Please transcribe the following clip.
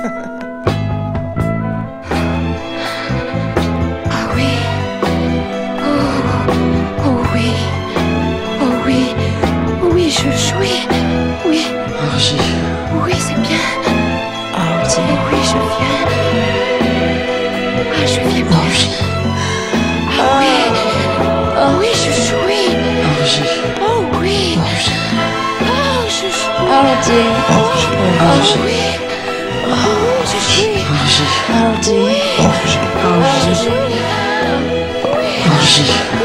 Ah oui. Oh oui. Oh oui. Oui, je jouis. Oui. Orgy. Oui, c'est bien. Orgy. Oui, je viens. Ah, je viens bien. Orgy. Ah oui. Oh oui, je jouis. Orgy. Oh oui. Orgy. Oh, je jouis. Orgy. Oh oui. Oh, je jouis. Orgy. Oui. Orgy. Oh, je jouis. Oui. Orgy.